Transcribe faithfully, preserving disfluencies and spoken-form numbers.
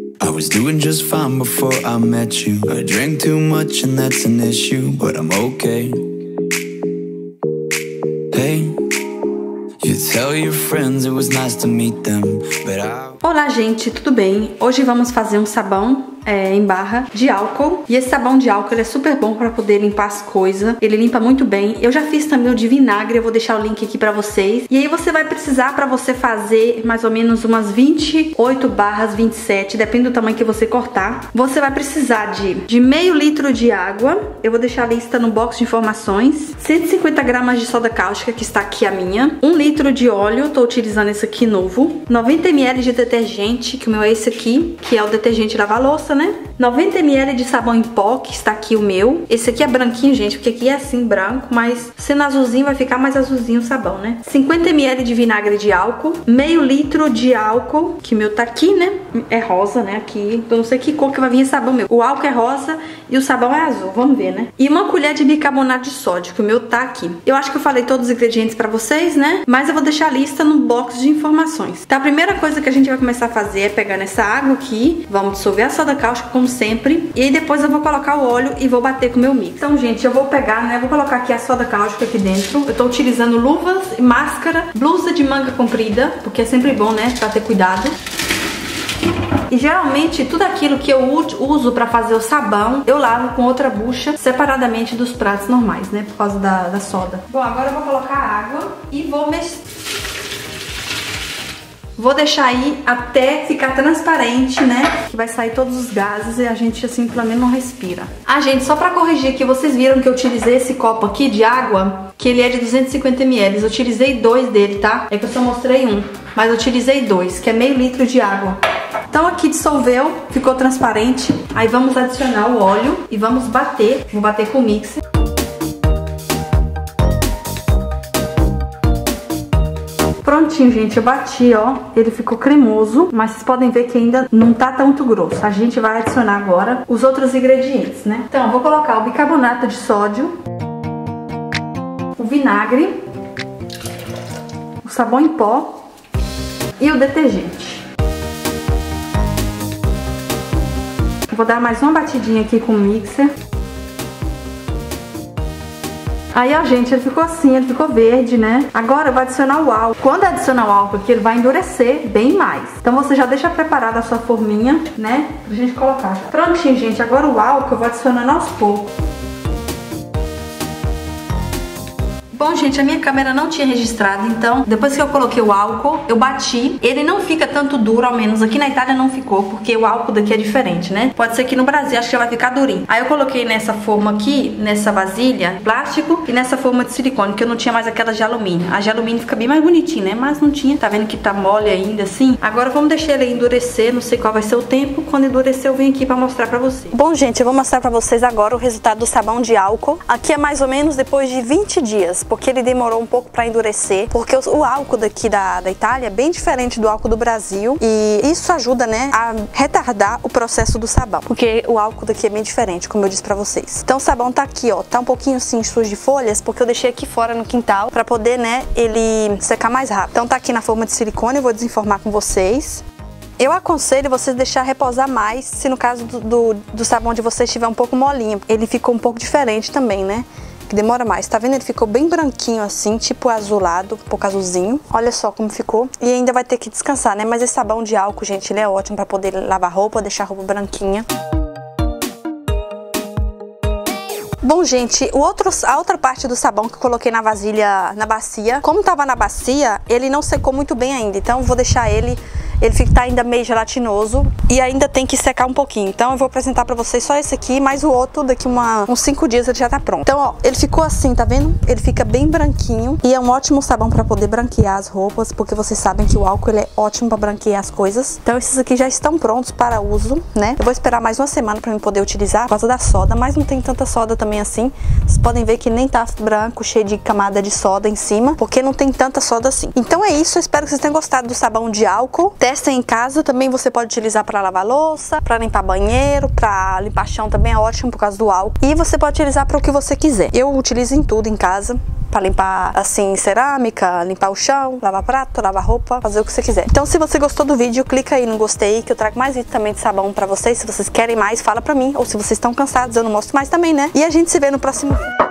I was doing just fine before I met you. I drank too much and that's an issue, but I'm okay. Hey, you tell your friends it was nice to meet them, but I... Olá gente, tudo bem? Hoje vamos fazer um sabão É, em barra de álcool. E esse sabão de álcool ele é super bom para poder limpar as coisas. Ele limpa muito bem. Eu já fiz também o de vinagre, eu vou deixar o link aqui para vocês. E aí você vai precisar, para você fazer mais ou menos umas vinte e oito barras, vinte e sete, depende do tamanho que você cortar. Você vai precisar de, de meio litro de água. Eu vou deixar a lista no box de informações. cento e cinquenta gramas de soda cáustica, que está aqui a minha. um litro de óleo, tô utilizando esse aqui novo. noventa mililitros de detergente, que o meu é esse aqui, que é o detergente lava-louça, né? noventa mililitros de sabão em pó, que está aqui o meu. Esse aqui é branquinho, gente, porque aqui é assim branco, mas sendo azulzinho vai ficar mais azulzinho o sabão, né? cinquenta mililitros de vinagre de álcool, meio litro de álcool, que o meu tá aqui, né? É rosa, né? Aqui, eu não sei que cor que vai vir esse sabão meu. O álcool é rosa e o sabão é azul, vamos ver, né? E uma colher de bicarbonato de sódio, que o meu tá aqui. Eu acho que eu falei todos os ingredientes pra vocês, né? Mas eu vou deixar a lista no box de informações. Então a primeira coisa que a gente vai começar a fazer é pegar nessa água aqui, vamos dissolver a soda cáustica como sempre, e aí depois eu vou colocar o óleo e vou bater com o meu mix. Então, gente, eu vou pegar, né, vou colocar aqui a soda cáustica aqui dentro. Eu tô utilizando luvas, máscara, blusa de manga comprida, porque é sempre bom, né, pra ter cuidado. E geralmente tudo aquilo que eu uso pra fazer o sabão, eu lavo com outra bucha separadamente dos pratos normais, né, por causa da, da soda. Bom, agora eu vou colocar água e vou mexer. Vou deixar aí até ficar transparente, né? Que vai sair todos os gases e a gente assim pelo menos não respira. Ah, gente, só pra corrigir aqui, vocês viram que eu utilizei esse copo aqui de água, que ele é de duzentos e cinquenta mililitros. Eu utilizei dois dele, tá? É que eu só mostrei um, mas eu utilizei dois, que é meio litro de água. Então aqui dissolveu, ficou transparente. Aí vamos adicionar o óleo e vamos bater. Vou bater com o mixer. Prontinho, gente, eu bati, ó, ele ficou cremoso, mas vocês podem ver que ainda não tá tanto grosso. A gente vai adicionar agora os outros ingredientes, né? Então, eu vou colocar o bicarbonato de sódio, o vinagre, o sabão em pó e o detergente. Vou dar mais uma batidinha aqui com o mixer. Aí, ó, gente, ele ficou assim, ele ficou verde, né? Agora eu vou adicionar o álcool. Quando adicionar o álcool aqui, ele vai endurecer bem mais. Então você já deixa preparada a sua forminha, né? Pra gente colocar. Prontinho, gente. Agora o álcool eu vou adicionando aos poucos. Bom, gente, a minha câmera não tinha registrado, então depois que eu coloquei o álcool, eu bati. Ele não fica tanto duro, ao menos aqui na Itália não ficou, porque o álcool daqui é diferente, né? Pode ser que no Brasil, acho que já vai ficar durinho. Aí eu coloquei nessa forma aqui, nessa vasilha, plástico, e nessa forma de silicone, que eu não tinha mais aquela de alumínio. A de alumínio fica bem mais bonitinha, né? Mas não tinha. Tá vendo que tá mole ainda, assim? Agora vamos deixar ele endurecer, não sei qual vai ser o tempo. Quando endurecer, eu venho aqui pra mostrar pra vocês. Bom, gente, eu vou mostrar pra vocês agora o resultado do sabão de álcool. Aqui é mais ou menos depois de vinte dias, porque ele demorou um pouco para endurecer, porque o, o álcool daqui da, da Itália é bem diferente do álcool do Brasil, e isso ajuda, né, a retardar o processo do sabão, porque o álcool daqui é bem diferente, como eu disse para vocês. Então o sabão tá aqui, ó, tá um pouquinho assim sujo de folhas, porque eu deixei aqui fora no quintal para poder, né, ele secar mais rápido. Então tá aqui na forma de silicone, eu vou desenformar com vocês. Eu aconselho vocês deixar reposar mais, se no caso do, do, do sabão de vocês estiver um pouco molinho. Ele ficou um pouco diferente também, né? Que demora mais. Tá vendo? Ele ficou bem branquinho assim, tipo azulado, um pouco azulzinho. Olha só como ficou. E ainda vai ter que descansar, né? Mas esse sabão de álcool, gente, ele é ótimo pra poder lavar roupa, deixar a roupa branquinha. Bom, gente, o outro, a outra parte do sabão que eu coloquei na vasilha, na bacia, como tava na bacia, ele não secou muito bem ainda. Então eu vou deixar ele... Ele fica ainda meio gelatinoso e ainda tem que secar um pouquinho. Então eu vou apresentar pra vocês só esse aqui, mas o outro daqui uma, uns cinco dias ele já tá pronto. Então, ó, ele ficou assim, tá vendo? Ele fica bem branquinho e é um ótimo sabão pra poder branquear as roupas, porque vocês sabem que o álcool ele é ótimo pra branquear as coisas. Então esses aqui já estão prontos para uso, né? Eu vou esperar mais uma semana pra eu poder utilizar por causa da soda, mas não tem tanta soda também assim. Vocês podem ver que nem tá branco, cheio de camada de soda em cima, porque não tem tanta soda assim. Então é isso, eu espero que vocês tenham gostado do sabão de álcool. Testem em casa, também você pode utilizar para lavar louça, para limpar banheiro, para limpar chão também é ótimo por causa do álcool. E você pode utilizar para o que você quiser. Eu utilizo em tudo em casa. pra limpar, assim, cerâmica, limpar o chão, lavar prato, lavar roupa, fazer o que você quiser. Então, se você gostou do vídeo, clica aí no gostei, que eu trago mais vídeo também de sabão pra vocês. Se vocês querem mais, fala pra mim. Ou se vocês estão cansados, eu não mostro mais também, né? E a gente se vê no próximo vídeo.